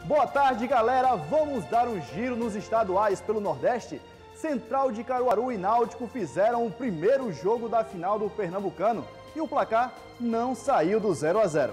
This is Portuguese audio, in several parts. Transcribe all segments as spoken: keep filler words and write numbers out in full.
Boa tarde, galera. Vamos dar um giro nos estaduais pelo Nordeste? Central de Caruaru e Náutico fizeram o primeiro jogo da final do Pernambucano e o placar não saiu do zero a zero.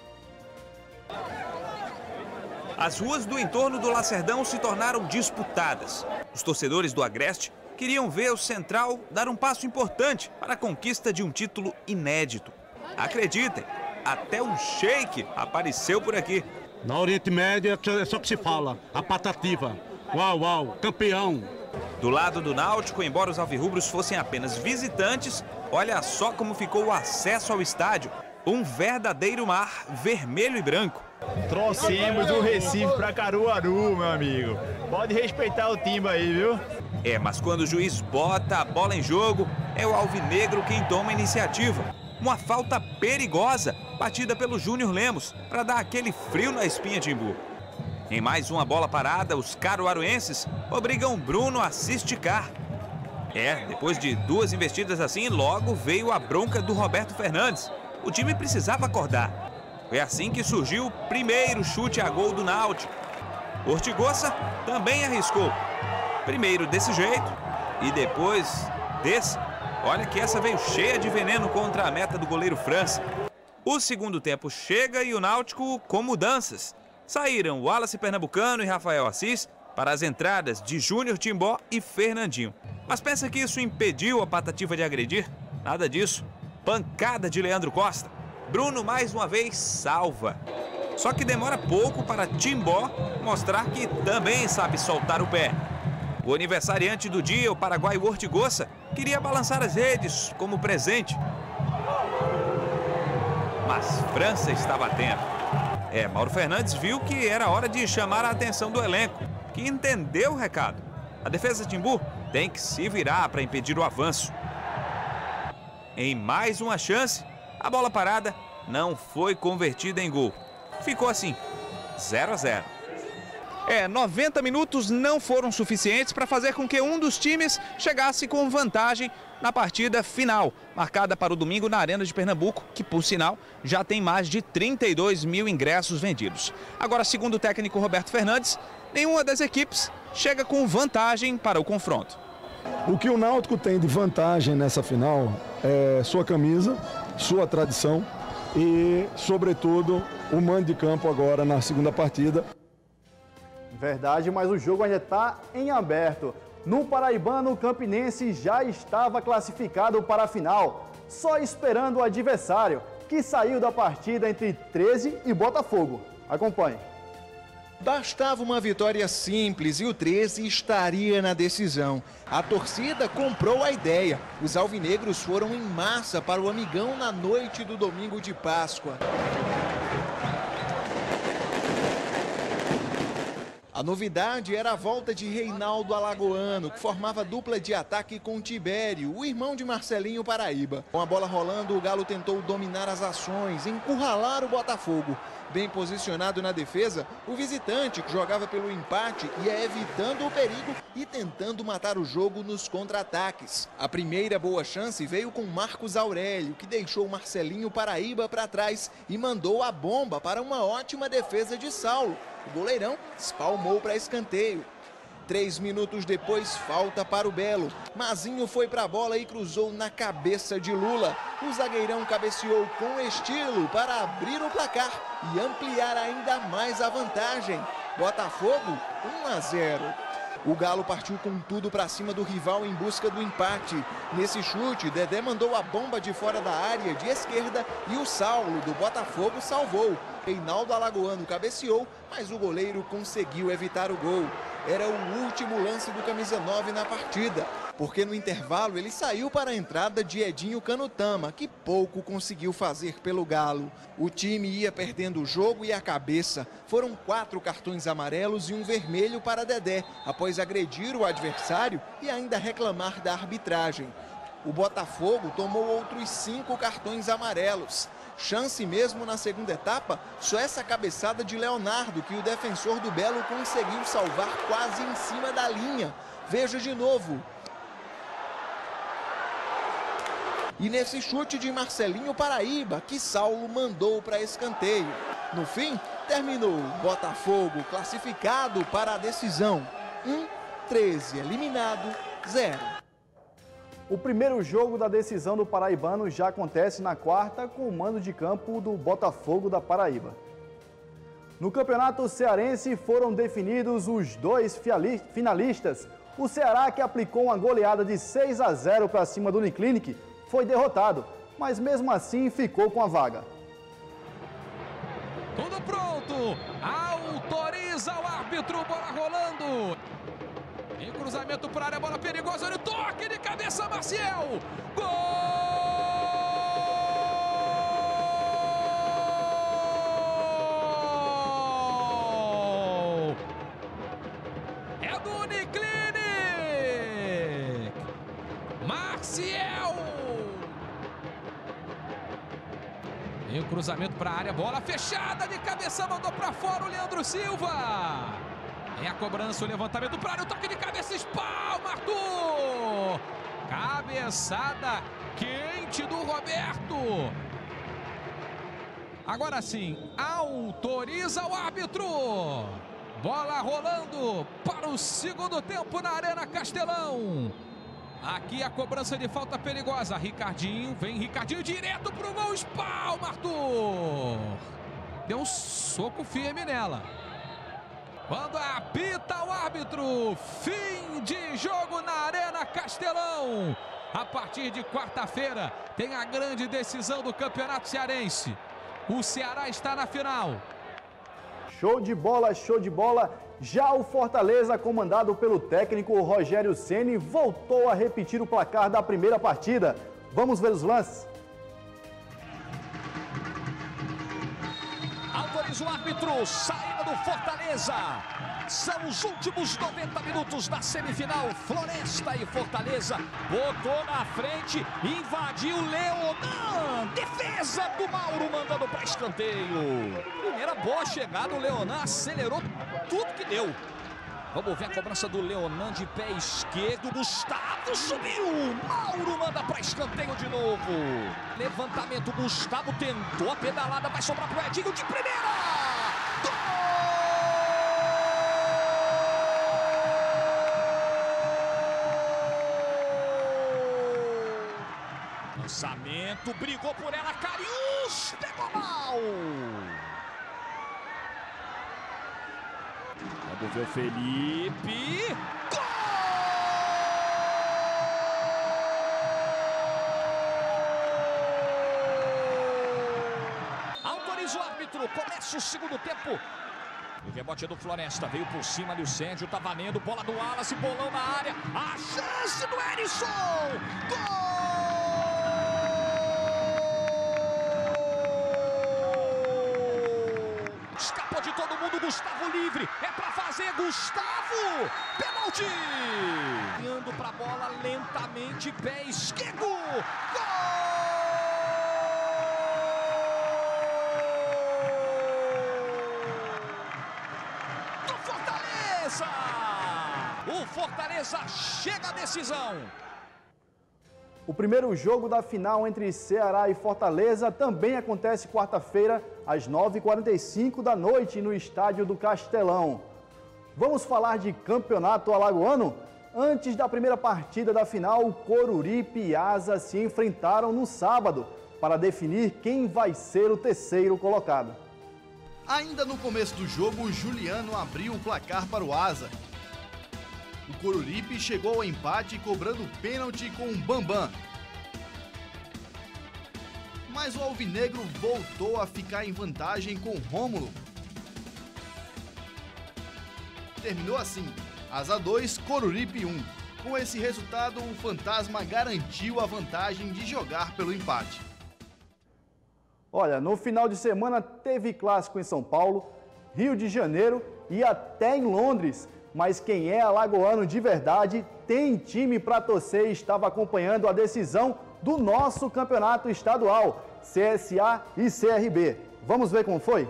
As ruas do entorno do Lacerdão se tornaram disputadas. Os torcedores do Agreste queriam ver o Central dar um passo importante para a conquista de um título inédito. Acreditem, até um sheik apareceu por aqui. Na Oriente Médio é só que se fala, a patativa. Uau, uau, campeão. Do lado do Náutico, embora os alvirrubros fossem apenas visitantes, olha só como ficou o acesso ao estádio. Um verdadeiro mar vermelho e branco. Trouxemos o Recife para Caruaru, meu amigo. Pode respeitar o time aí, viu? É, mas quando o juiz bota a bola em jogo, é o alvinegro quem toma a iniciativa. Uma falta perigosa, batida pelo Júnior Lemos, para dar aquele frio na espinha de Imbu. Em mais uma bola parada, os caruaruenses obrigam Bruno a se esticar. É, depois de duas investidas assim, logo veio a bronca do Roberto Fernandes. O time precisava acordar. Foi assim que surgiu o primeiro chute a gol do Náutico. Ortigosa também arriscou. Primeiro desse jeito e depois desse. Olha que essa veio cheia de veneno contra a meta do goleiro França. O segundo tempo chega e o Náutico com mudanças. Saíram Wallace Pernambucano e Rafael Assis para as entradas de Júnior Timbó e Fernandinho. Mas pensa que isso impediu a Patativa de agredir? Nada disso. Pancada de Leandro Costa. Bruno mais uma vez salva. Só que demora pouco para Timbó mostrar que também sabe soltar o pé. O aniversariante do dia, o paraguaio Ortigosa, queria balançar as redes como presente. Mas França estava atento. É, Mauro Fernandes viu que era hora de chamar a atenção do elenco, que entendeu o recado. A defesa de Timbu tem que se virar para impedir o avanço. Em mais uma chance, a bola parada não foi convertida em gol. Ficou assim, zero a zero. É, noventa minutos não foram suficientes para fazer com que um dos times chegasse com vantagem na partida final, marcada para o domingo na Arena de Pernambuco, que, por sinal, já tem mais de trinta e dois mil ingressos vendidos. Agora, segundo o técnico Roberto Fernandes, nenhuma das equipes chega com vantagem para o confronto. O que o Náutico tem de vantagem nessa final é sua camisa, sua tradição e, sobretudo, o mando de campo agora na segunda partida. Verdade, mas o jogo ainda está em aberto. No Paraibano, o Campinense já estava classificado para a final, só esperando o adversário, que saiu da partida entre treze e Botafogo. Acompanhe. Bastava uma vitória simples e o treze estaria na decisão. A torcida comprou a ideia. Os alvinegros foram em massa para o Amigão na noite do domingo de Páscoa. A novidade era a volta de Reinaldo Alagoano, que formava dupla de ataque com Tibério, o irmão de Marcelinho Paraíba. Com a bola rolando, o Galo tentou dominar as ações, encurralar o Botafogo. Bem posicionado na defesa, o visitante, que jogava pelo empate, ia evitando o perigo e tentando matar o jogo nos contra-ataques. A primeira boa chance veio com Marcos Aurélio, que deixou Marcelinho Paraíba para trás e mandou a bomba para uma ótima defesa de Saulo. O goleirão espalmou para escanteio. Três minutos depois, falta para o Belo. Mazinho foi para a bola e cruzou na cabeça de Lula. O zagueirão cabeceou com estilo para abrir o placar e ampliar ainda mais a vantagem. Botafogo, um a zero. O Galo partiu com tudo para cima do rival em busca do empate. Nesse chute, Dedé mandou a bomba de fora da área de esquerda e o Saulo do Botafogo salvou. Reinaldo Alagoano cabeceou, mas o goleiro conseguiu evitar o gol. Era o último lance do camisa nove na partida, porque no intervalo ele saiu para a entrada de Edinho Canutama, que pouco conseguiu fazer pelo Galo. O time ia perdendo o jogo e a cabeça. Foram quatro cartões amarelos e um vermelho para Dedé, após agredir o adversário e ainda reclamar da arbitragem. O Botafogo tomou outros cinco cartões amarelos. Chance mesmo na segunda etapa, só essa cabeçada de Leonardo, que o defensor do Belo conseguiu salvar quase em cima da linha. Veja de novo. E nesse chute de Marcelinho Paraíba, que Saulo mandou para escanteio. No fim, terminou Botafogo classificado para a decisão. um, treze eliminado, zero. O primeiro jogo da decisão do Paraibano já acontece na quarta com o mando de campo do Botafogo da Paraíba. No Campeonato Cearense foram definidos os dois finalistas. O Ceará, que aplicou uma goleada de seis a zero para cima do Uniclinic, foi derrotado, mas mesmo assim ficou com a vaga. Tudo pronto, autoriza o árbitro, bola rolando. Em cruzamento para a área, bola perigosa, no toque de cabeça, Maciel. Gol! É do Uniclinic! Maciel! Em cruzamento para a área, bola fechada de cabeça, mandou para fora o Leandro Silva. É a cobrança, o levantamento para a área, o toque de cabeça, espalma, Arthur! Cabeçada quente do Roberto. Agora sim, autoriza o árbitro. Bola rolando para o segundo tempo na Arena Castelão. Aqui a cobrança de falta perigosa. Ricardinho, vem Ricardinho direto para o gol, espalma, Arthur! Deu um soco firme nela. Quando apita o árbitro, fim de jogo na Arena Castelão. A partir de quarta-feira tem a grande decisão do Campeonato Cearense. O Ceará está na final. Show de bola, show de bola. Já o Fortaleza, comandado pelo técnico Rogério Ceni, voltou a repetir o placar da primeira partida. Vamos ver os lances. Autoriza o árbitro, saída do Fortaleza. São os últimos noventa minutos da semifinal. Floresta e Fortaleza. Botou na frente, invadiu Leonan. Defesa do Mauro, mandando para escanteio. Primeira boa chegada, o Leonan acelerou tudo que deu. Vamos ver a cobrança do Leonan de pé esquerdo. Gustavo subiu. Mauro manda para escanteio de novo. Levantamento, Gustavo tentou a pedalada, vai sobrar para o Edinho de primeira. Gol! Lançamento, brigou por ela, Cariús, pegou mal. Vamos ver o Felipe. Gol! Autoriza o árbitro. Começa o segundo tempo. O rebote do Floresta veio por cima ali o Sérgio. Tá valendo. Bola do Wallace. Bolão na área. A chance do Erisson. Gol! Escapou de todo mundo, Gustavo livre, é pra fazer, Gustavo, pênalti! Indo pra bola lentamente, pé esquerdo, gol! Do Fortaleza! O Fortaleza chega à decisão. O primeiro jogo da final entre Ceará e Fortaleza também acontece quarta-feira, às nove e quarenta e cinco da noite, no estádio do Castelão. Vamos falar de campeonato alagoano? Antes da primeira partida da final, Coruripe e Asa se enfrentaram no sábado para definir quem vai ser o terceiro colocado. Ainda no começo do jogo, Juliano abriu o placar para o Asa. O Coruripe chegou ao empate cobrando pênalti com o Bambam. Mas o alvinegro voltou a ficar em vantagem com Rômulo. Terminou assim, Asa dois, Coruripe um. Com esse resultado, o Fantasma garantiu a vantagem de jogar pelo empate. Olha, no final de semana teve clássico em São Paulo, Rio de Janeiro e até em Londres. Mas quem é alagoano de verdade tem time para torcer e estava acompanhando a decisão do nosso campeonato estadual, C S A e C R B. Vamos ver como foi?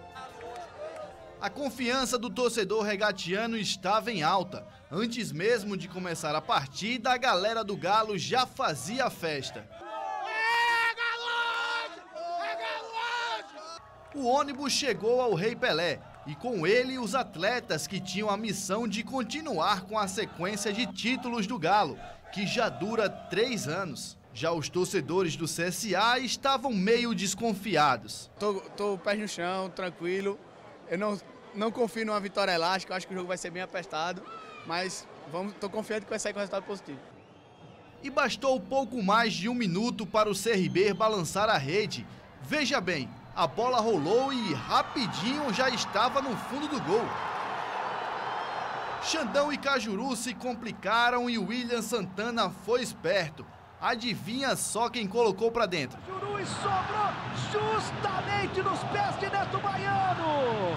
A confiança do torcedor regatiano estava em alta. Antes mesmo de começar a partida, a galera do Galo já fazia a festa. O ônibus chegou ao Rei Pelé e com ele os atletas que tinham a missão de continuar com a sequência de títulos do Galo, que já dura três anos. Já os torcedores do C S A estavam meio desconfiados. Tô, tô pés no chão, tranquilo. Eu não, não confio numa vitória elástica, acho que o jogo vai ser bem apertado, mas vamos, tô confiante que vai sair com resultado positivo. E bastou pouco mais de um minuto para o C R B balançar a rede. Veja bem, a bola rolou e rapidinho já estava no fundo do gol. Xandão e Cajuru se complicaram e o William Santana foi esperto. Adivinha só quem colocou pra dentro. Cajuru e sobrou justamente nos pés de Neto Baiano.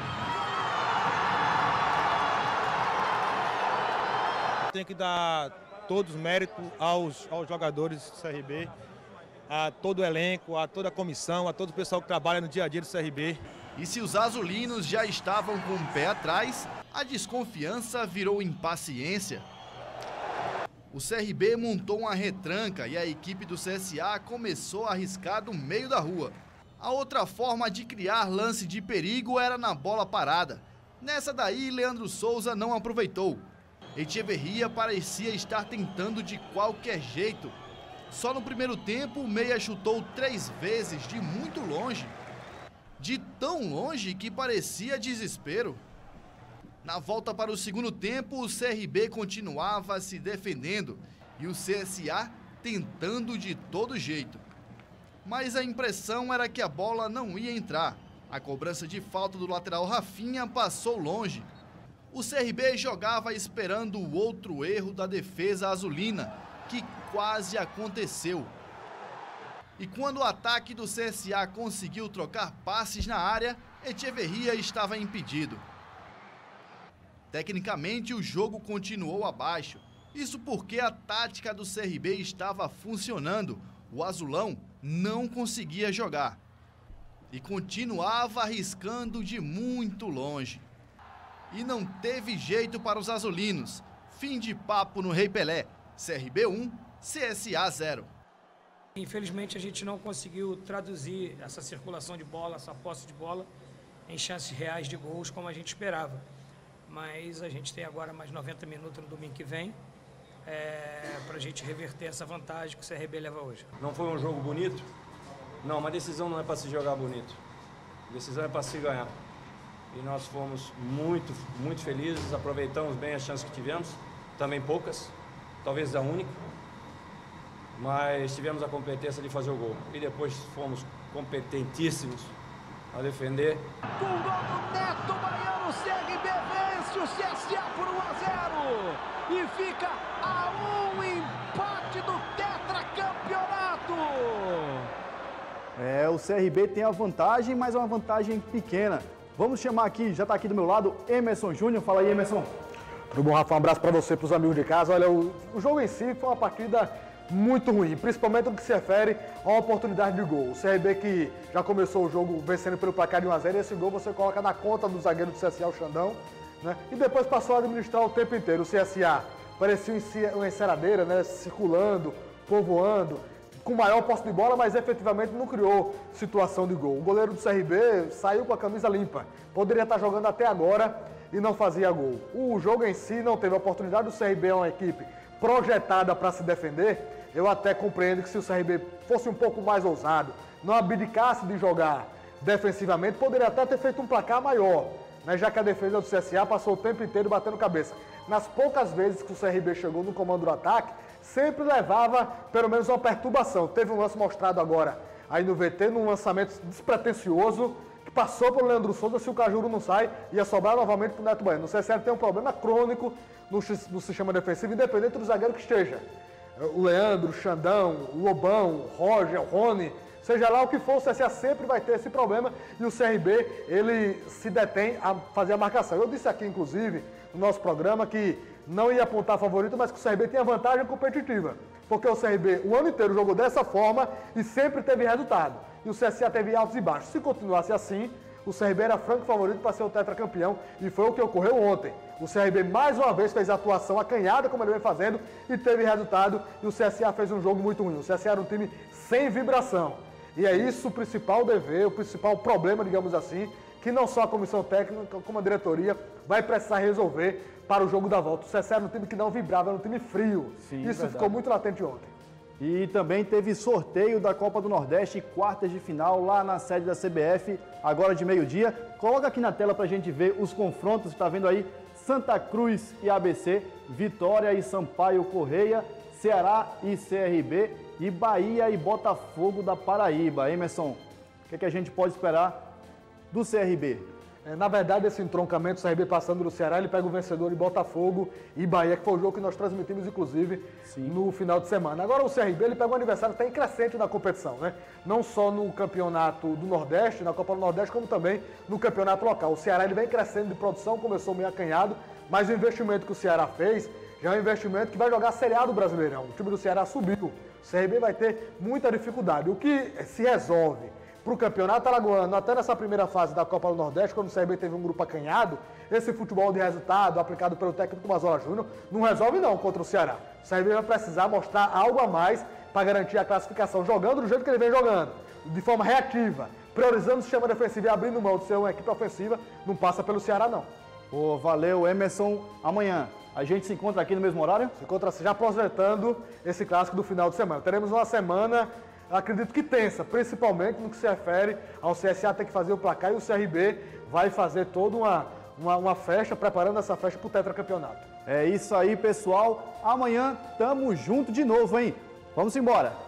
Tem que dar todos os méritos aos, aos jogadores do C R B, a todo o elenco, a toda a comissão, a todo o pessoal que trabalha no dia a dia do C R B. E se os azulinos já estavam com o pé atrás, a desconfiança virou impaciência. O C R B montou uma retranca e a equipe do C S A começou a arriscar do meio da rua. A outra forma de criar lance de perigo era na bola parada. Nessa daí, Leandro Souza não aproveitou. Echeverria parecia estar tentando de qualquer jeito. Só no primeiro tempo, o meia chutou três vezes de muito longe. De tão longe que parecia desespero. Na volta para o segundo tempo, o C R B continuava se defendendo e o C S A tentando de todo jeito. Mas a impressão era que a bola não ia entrar. A cobrança de falta do lateral Rafinha passou longe. O C R B jogava esperando o outro erro da defesa azulina, que quase aconteceu. E quando o ataque do C S A conseguiu trocar passes na área, Echeverria estava impedido. Tecnicamente, o jogo continuou abaixo. Isso porque a tática do C R B estava funcionando. O azulão não conseguia jogar. E continuava arriscando de muito longe. E não teve jeito para os azulinos. Fim de papo no Rei Pelé. C R B um, C S A zero. Infelizmente, a gente não conseguiu traduzir essa circulação de bola, essa posse de bola, em chances reais de gols como a gente esperava. Mas a gente tem agora mais noventa minutos no domingo que vem é, para a gente reverter essa vantagem que o C R B leva hoje. Não foi um jogo bonito? Não, uma decisão não é para se jogar bonito. A decisão é para se ganhar. E nós fomos muito, muito felizes, aproveitamos bem as chances que tivemos, também poucas, talvez a única, mas tivemos a competência de fazer o gol. E depois fomos competentíssimos a defender. Com o gol do Neto Baiano, o C R B vence o C S A por um a zero e fica a um empate do tetracampeonato. É, o C R B tem a vantagem, mas é uma vantagem pequena. Vamos chamar aqui, já está aqui do meu lado, Emerson Júnior. Fala aí, Emerson. Tudo bom, Rafa? Um abraço para você, para os amigos de casa. Olha, o, o jogo em si foi uma partida muito ruim, principalmente no que se refere a uma oportunidade de gol. O C R B que já começou o jogo vencendo pelo placar de um a zero, e esse gol você coloca na conta do zagueiro do C S A, o Xandão, né? E depois passou a administrar o tempo inteiro. O C S A parecia uma enceradeira, né? Circulando, povoando, com maior posse de bola, mas efetivamente não criou situação de gol. O goleiro do C R B saiu com a camisa limpa. Poderia estar jogando até agora e não fazia gol. O jogo em si não teve oportunidade. O C R B é uma equipe projetada para se defender. Eu até compreendo que se o C R B fosse um pouco mais ousado, não abdicasse de jogar defensivamente, poderia até ter feito um placar maior, né? Já que a defesa do C S A passou o tempo inteiro batendo cabeça. Nas poucas vezes que o C R B chegou no comando do ataque, sempre levava pelo menos uma perturbação. Teve um lance mostrado agora aí no V T, num lançamento despretensioso, que passou pelo Leandro Souza. Se o Cajuru não sai, ia sobrar novamente para o Neto Baiano. O C S A tem um problema crônico no, no sistema defensivo, independente do zagueiro que esteja. O Leandro, o Xandão, o Lobão, o Roger, o Rony, seja lá o que for, o C S A sempre vai ter esse problema e o C R B, ele se detém a fazer a marcação. Eu disse aqui, inclusive, no nosso programa, que não ia apontar favorito, mas que o C R B tem a vantagem competitiva, porque o C R B o ano inteiro jogou dessa forma e sempre teve resultado. E o C S A teve altos e baixos. Se continuasse assim, o C R B era franco favorito para ser o tetracampeão e foi o que ocorreu ontem. O C R B mais uma vez fez a atuação acanhada, como ele vem fazendo, e teve resultado, e o C S A fez um jogo muito ruim. O C S A era um time sem vibração. E é isso o principal dever, o principal problema, digamos assim, que não só a comissão técnica, como a diretoria vai precisar resolver para o jogo da volta. O C S A era um time que não vibrava, era um time frio. Sim, isso verdade. ficou muito latente ontem. E também teve sorteio da Copa do Nordeste, quartas de final, lá na sede da C B F, agora de meio-dia. Coloca aqui na tela para a gente ver os confrontos, está vendo aí? Santa Cruz e A B C, Vitória e Sampaio Correia, Ceará e C R B e Bahia e Botafogo da Paraíba. Emerson, o que, é que a gente pode esperar do C R B? É, na verdade, esse entroncamento, o C R B passando do Ceará, ele pega o vencedor de Botafogo e Bahia, que foi o jogo que nós transmitimos, inclusive, Sim. no final de semana. Agora, o C R B, ele pega um adversário que está em crescente na competição, né? Não só no campeonato do Nordeste, na Copa do Nordeste, como também no campeonato local. O Ceará, ele vem crescendo de produção, começou meio acanhado, mas o investimento que o Ceará fez já é um investimento que vai jogar a Série A do Brasileirão. O time do Ceará subiu. O C R B vai ter muita dificuldade. O que se resolve para o campeonato alagoano, até nessa primeira fase da Copa do Nordeste, quando o C R B teve um grupo acanhado, esse futebol de resultado aplicado pelo técnico Mazola Júnior não resolve não contra o Ceará. O C R B vai precisar mostrar algo a mais para garantir a classificação, jogando do jeito que ele vem jogando, de forma reativa, priorizando o sistema defensivo e abrindo mão de ser uma equipe ofensiva, não passa pelo Ceará não. Oh, valeu, Emerson. Amanhã a gente se encontra aqui no mesmo horário? Se encontra já projetando esse clássico do final de semana. Teremos uma semana, acredito que tensa, principalmente no que se refere ao C S A ter que fazer o placar e o C R B vai fazer toda uma, uma, uma festa, preparando essa festa para o tetracampeonato. É isso aí, pessoal. Amanhã tamo junto de novo, hein? Vamos embora.